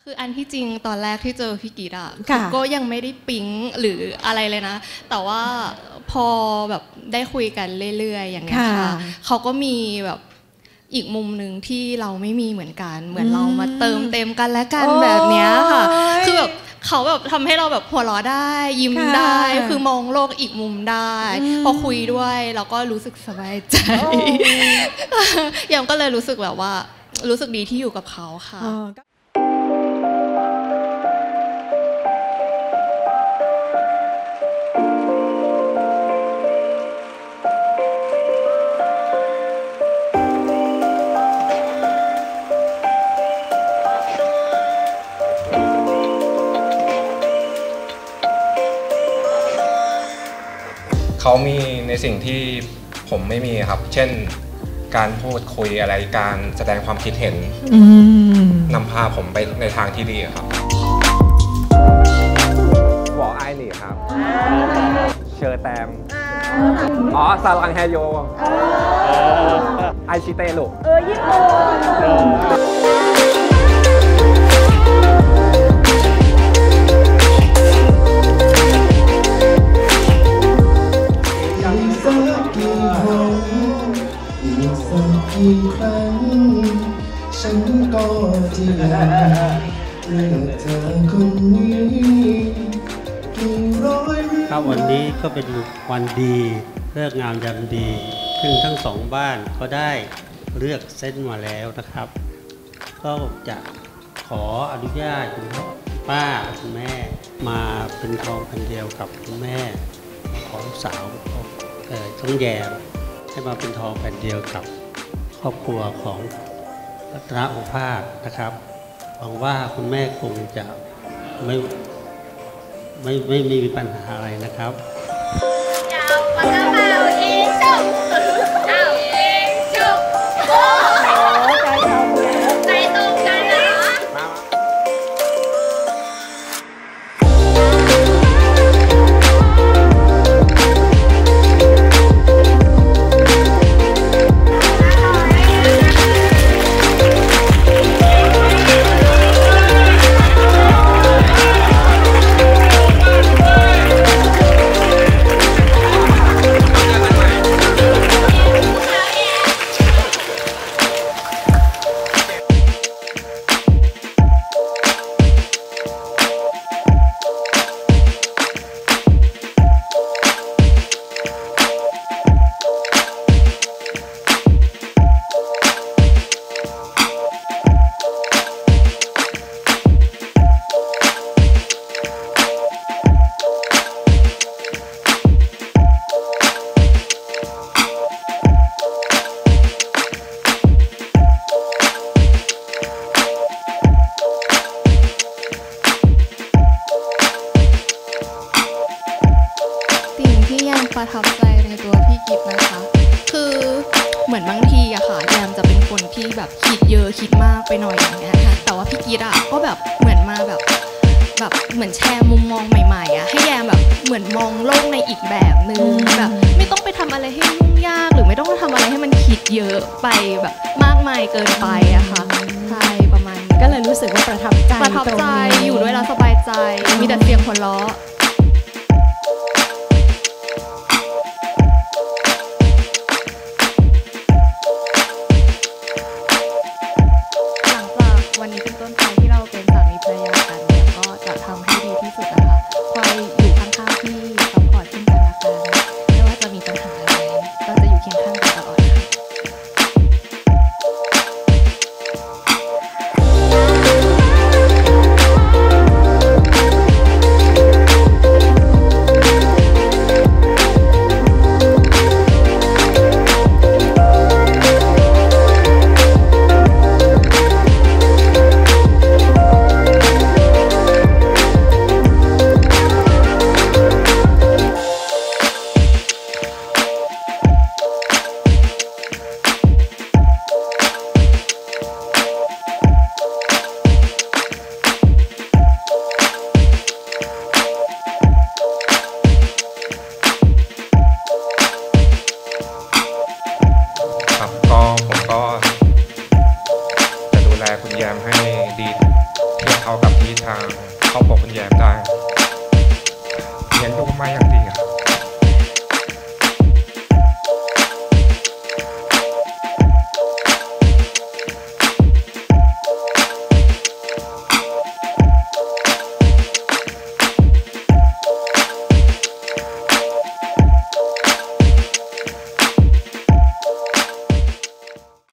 คืออันที่จริงตอนแรกที่เจอพี่กีดอะก็ยังไม่ได้ปิ๊งหรืออะไรเลยนะแต่ว่าพอแบบได้คุยกันเรื่อยๆอย่างเงี้ยค่ะเขาก็มีแบบอีกมุมหนึ่งที่เราไม่มีเหมือนกันเหมือนเรามาเติมเต็มกันและกันแบบเนี้ยค่ะคือแบบเขาแบบทำให้เราแบบหัวเราะได้ยิ้มได้คือมองโลกอีกมุมได้พอคุยด้วยเราก็รู้สึกสบายใจยามก็เลยรู้สึกแบบว่ารู้สึกดีที่อยู่กับเขาค่ะเขามีในสิ่งที่ผมไม่มีครับเช่นการพูดคุยอะไรการแสดงความคิดเห็นนำพาผมไปในทางที่ดีครับวอไอหลี่ครับเชอร์แตมอ๋อซาลังแฮโยไอชิเตลุญี่ปุ่นกี่ครั้งฉันก็จะอยากเลือกเธอคนนี้กี่ร้อยครับวันนี้ก็เป็นวันดีเลิกงามยามดีซึ่งทั้งสองบ้านก็ได้เลือกเส้นมาแล้วนะครับก็จะขออนุญาตคุณพ่อป้าคุณแม่มาเป็นทองพันเดียวกับคุณแม่ของสาวต้องแยมให้มาเป็นทองพันเดียวกับครอบครัวของรัตนโอภาสนะครับหวังว่าคุณแม่คงจะไม่มีปัญหาอะไรนะครับประทับใจในตัวพี่กิฟนะคะคือเหมือนบางทีอะค่ะแยมจะเป็นคนที่แบบคิดเยอะคิดมากไปหน่อยอย่างเงี้ยค่ะแต่ว่าพี่กิฟอะก็แบบเหมือนมาแบบเหมือนแชร์มุมมองใหม่ๆอะให้แยมแบบเหมือนมองโลกในอีกแบบนึงแบบไม่ต้องไปทำอะไรให้ยุ่งยากหรือไม่ต้องทำอะไรให้มันคิดเยอะไปแบบมากมายเกินไปอะค่ะใช่ประมาณนี้ก็เลยรู้สึกว่าประทับใจอยู่ด้วยแล้วสบายใจมีแต่เสียงหัวเราะวันนี้เป็นต้นไปที่เราเป็นสามีภรรยากันแล้วก็จะทำให้ดีที่สุดนะคะคอยอยู่ข้างๆที่ซัพพอร์ตซึ่งกันและกันไม่ว่าจะมีปัญหาอะไรก็จะอยู่เคียงข้างกันตลอดค่ะเข้ากับที่ทางครอบครัวคุณแยมได้เรียนรู้มาอย่างดี